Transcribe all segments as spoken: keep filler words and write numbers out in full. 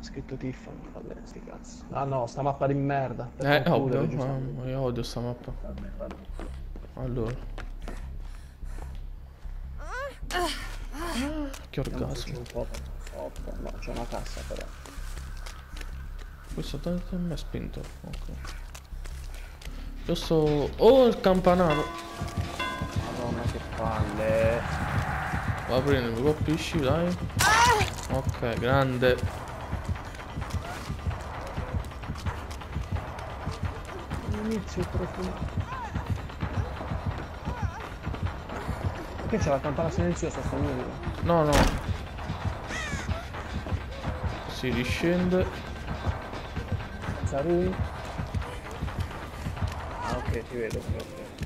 scritto Tiffany, vabbè, sti cazzo. Ah no, sta mappa di merda. Eh, ovvio, ma io odio sta mappa. Vabbè, vabbè. Allora. Che C'è orgasmo. un po' sotto. No, c'è una cassa però. Questo tanto mi ha spinto. Ok. Io sto... Oh, il campanaro. Madonna che palle. Va a prendere, mi colpisci, dai. Ok, grande. Inizio profondo. Perché c'è la campana silenziosa sta musica? No, no. Si riscende. Sarui. Ah ok, ti vedo, ok.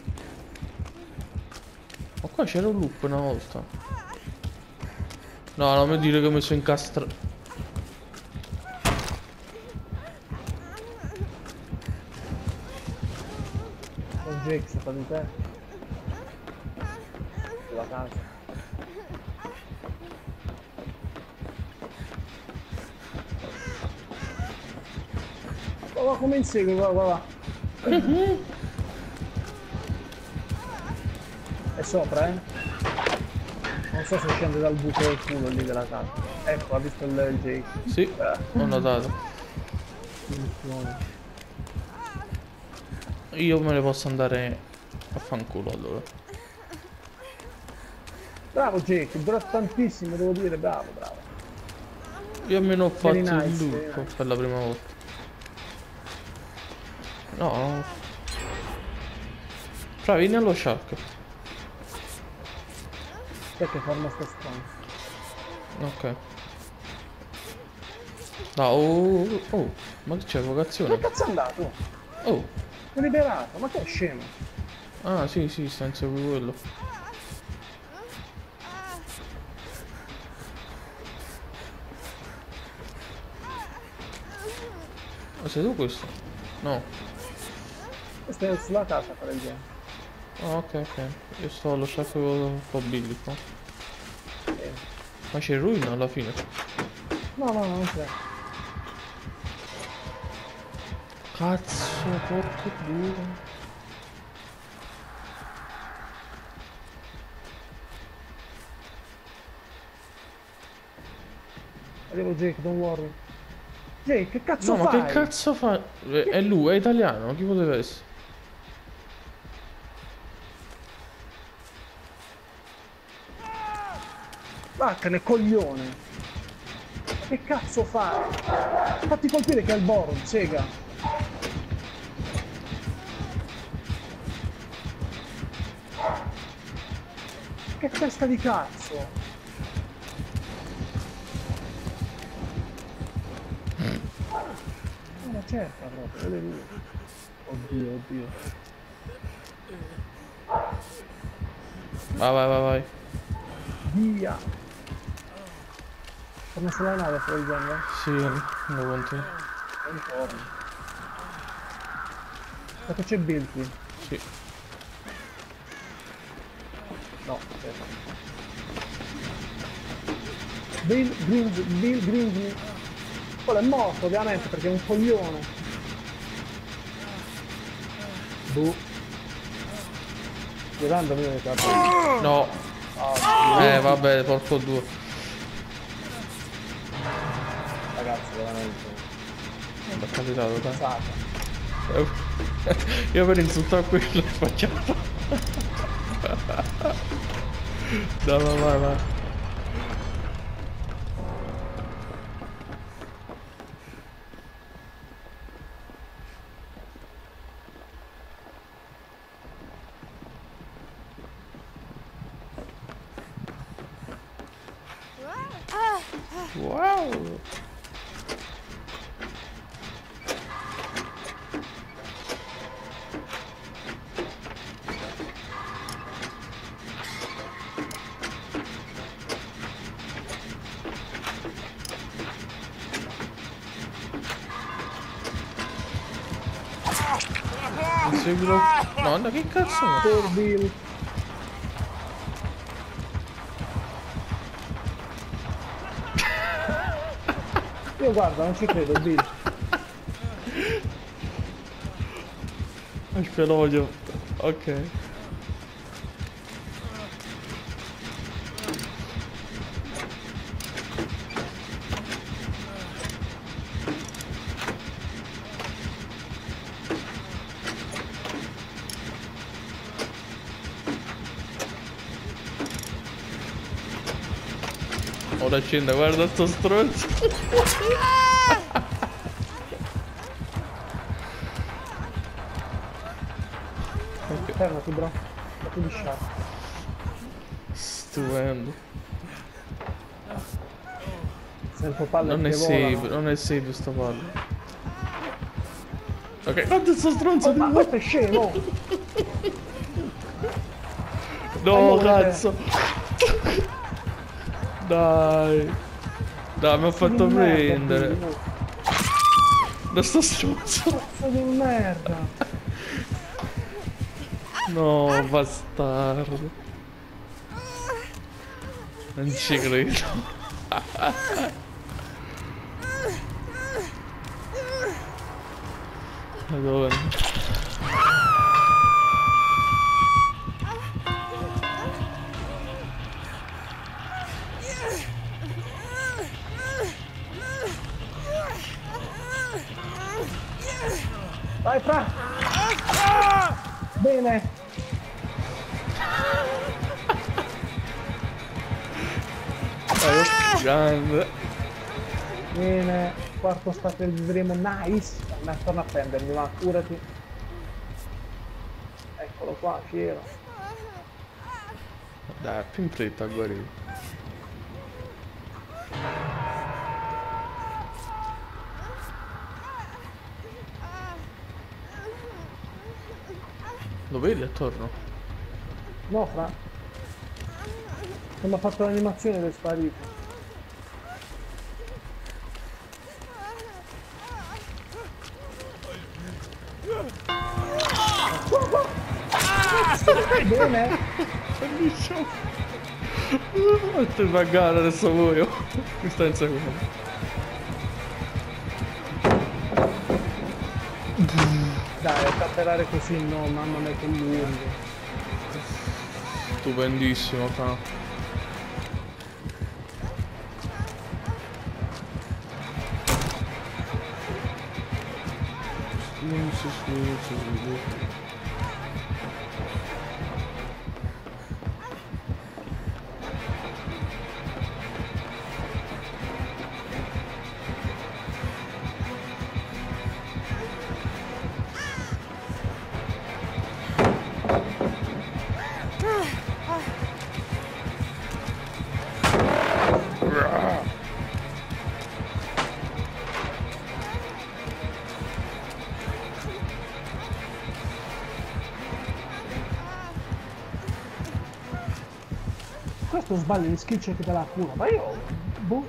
Ma qua c'era un loop una volta. No, non mi dire che mi sono incastrato. Con Jake sta fa di te. Sulla casa. Guarda come insegue, guarda, guarda. È sopra, eh? Non so se scende dal buco del culo lì della casa. Ecco, ha visto il, il Jake. Sì, Eh. ho notato. Io me ne posso andare a fanculo allora. Bravo Jake, dura tantissimo, devo dire, bravo, bravo. Io almeno ho fatto Very nice, il very loop nice. per la prima volta. No. Fra, vieni allo shark. Perché forma sta strana? Ok. No, oh, oh, oh, ma che c'è, vocazione? Dove cazzo è andato? Oh, È liberato, ma che è scemo? ah sì, sì, sta inseguendo quello. Ma sei tu questo? No. Questo è sulla casa, per il genere. Ah, ok, ok. Io sto allo shark con con Billy qua. Eh. Ma c'è il ruino alla fine. No, no, no, non c'è. Cazzo, porco duro. Arrivo Jake, don't worry. Jake, che cazzo No, ma fai? che cazzo fa? È è lui, è italiano, chi poteva essere? Vattene, coglione! Che cazzo fai? Fatti colpire che è il Boron, sega! Che testa di cazzo! Una certa proprio, vede lui. Oddio, oddio. Vai, vai, vai, vai. Via! Torna sulla nave, fuori genere? Sì, lo continuo. Non torna. Perché c'è Bill qui? Sì. No, aspetta. Bill Green, Bill Green. Quello è morto ovviamente perché è un coglione. Boh. Girando mi viene capito. No. Oh, Eh, vabbè, porco due. ragazzi, veramente. Non è capitato, dai. Cazzata. Io per insultare quello ho sbagliato. Dai, vai, vai, vai. Wow. Seguilo. Madonna, che cazzo è? Per Bill. Io guarda, non ci credo, Bill. Il feloglio. Ok. Ora scende, guarda sto stronzo. Okay. Fermati, bro. Fatti lisciare. Stupendo. Sento palle Non è che safe, volano. non è safe sta palla. Ok, guarda sto stronzo Oh, di ma nuovo. questo è scemo! No, Allora, cazzo. Dai. Dai, mi ha fatto di merda, prendere. Bill. Da sto stronzo. Cazzo di merda! No, bastardo. Non ci credo. Madonna. Vai, Fra! Bene! Dai, grande. Bene! Quarto stato del vivremo, nice! Ma torna a prendermi, ma curati! Eccolo qua, fiero! Dai, più in fretta a guarire. Lo vedi attorno? No, Fra! Non mi ha fatto l'animazione del sparito! Bene! Bellissimo! Ti fa gara adesso muoio. Mi sta inseguendo. Dai, a tapperare così no, mamma mia che lungo! Stupendissimo, fa. Sì, sì, sì, sì, sì. Questo sbaglia gli skill check della cura, ma io... boh...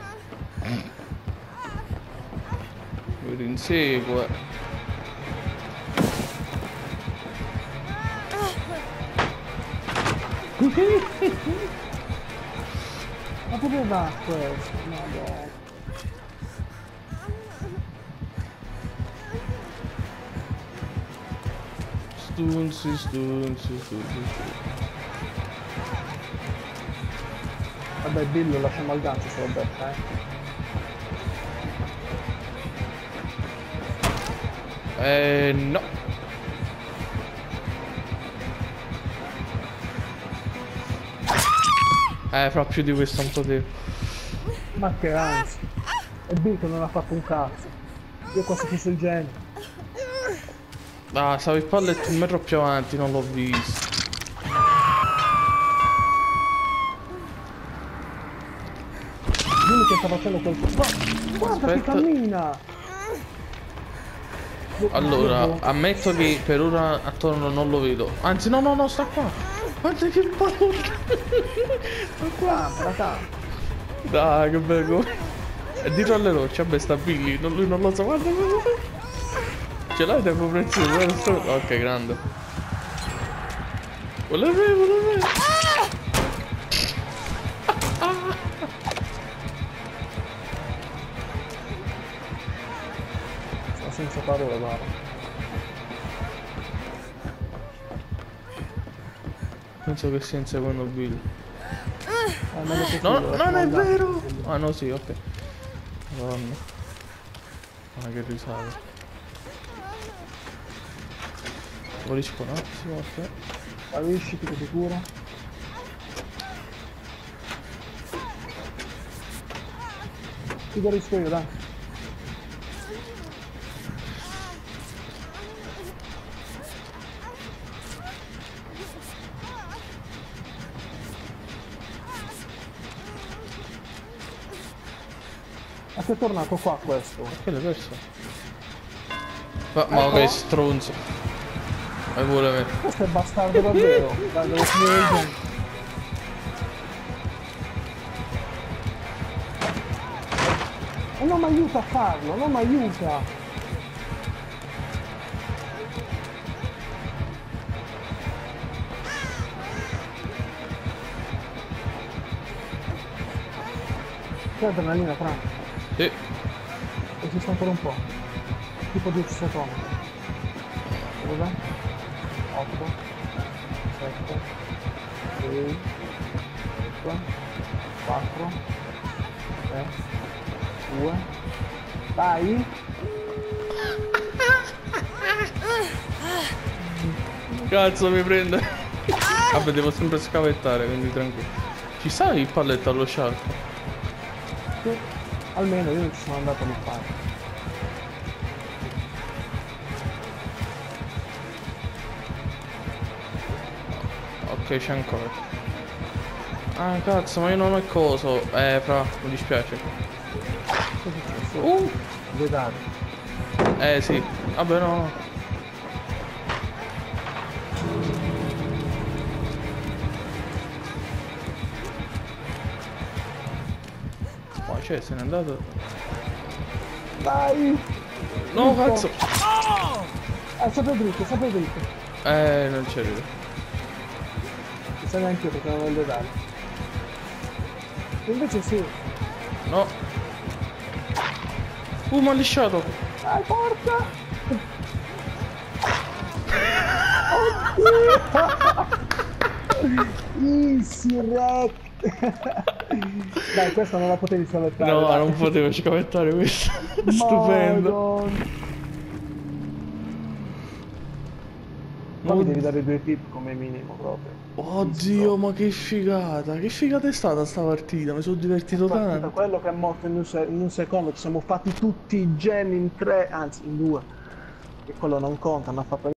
Mi rinsegue. Ma dove va questo? Madonna. Stunzi, stunzi, stunzi. Vabbè, Bill lo lasciamo al gancio se lo becca, eh. Eh, no. Eh, fra più di questo non potevo. Ma che anzi. E Bill che non ha fatto un cazzo. Io quasi fosse il genio. Ah, stavo il pallet un metro più avanti, non l'ho visto. Dimmi che sta facendo quel... Ma, guarda che Aspetta. cammina! Allora, ammetto che per ora attorno non lo vedo. Anzi, no, no, no, sta qua. Guarda che paura. Sta qua. Raga, Dai, che bello. È dietro alle rocce, vabbè, sta Billy. Non, lui non lo so, guarda, guarda. Ce l'hai tempo prezioso, guarda sto... Ok, grande. Vuole me, vuole me. paura, guarda. Penso che stia inseguendo Bill. Eh, ma dopo No, quello, non è guarda. vero! Ah no, sì, ok. Madonna. Ma che risale. Volisco un attimo, ok. Sparisci, ti sicuro? Ti guarisco io, dai. Ma che è tornato qua questo? Quello è perso. Ma, ma Ecco. che stronzo. Vai pure me. Questo è bastardo davvero. Dai, devo finire il gioco. E non mi aiuta a farlo, non mi aiuta. C'è adrenalina, Frank. Sì. Esiste ancora un po'. Tipo dieci secondi. Dove? otto, sette, sei, cinque, quattro, tre, due. Dai! Cazzo mi prende. Vabbè, devo sempre scavettare, quindi tranquillo. Ci sta il palletto allo shark? Sì. Almeno io non ci sono andato a buffare. Ok, c'è ancora. Ah cazzo, ma io non ho il coso. Eh, fra, mi dispiace. Cosa è successo? Uh! Vedate. Eh sì. Vabbè no. Ma c'è, se n'è andato. Dai! No, Dritto. cazzo! Eh, sempre dritto, sempre dritto. Eh, non c'è lui. Non sa neanche io perché non voglio dare. Invece sì. No. Uh, mi ha lisciato. Dai, porca! Oddio! Easy wreck! Dai, questa non la potevi salvettare. No, dai. non potevo scavettare questo. Stupendo. Madonna. Ma mi devi dare due tip come minimo proprio. Oddio, ma che figata. Che figata è stata sta partita. Mi sono divertito Da tanto. quello che è morto in un, se- in un secondo, ci siamo fatti tutti i gem in tre, anzi in due. E quello non conta, hanno fatto